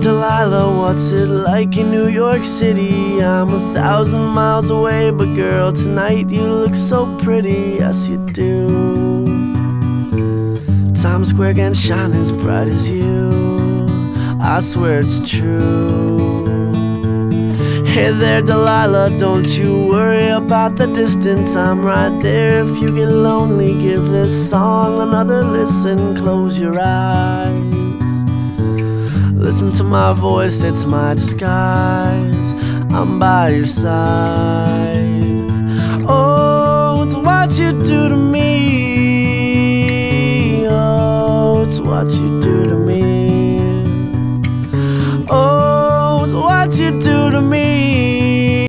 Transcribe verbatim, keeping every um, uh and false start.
Delilah, what's it like in New York City? I'm a thousand miles away, but girl, tonight you look so pretty, yes you do. Times Square can shine as bright as you, I swear it's true. Hey there Delilah, don't you worry about the distance, I'm right there. If you get lonely, give this song another listen. Close your eyes, listen to my voice, it's my disguise. I'm by your side.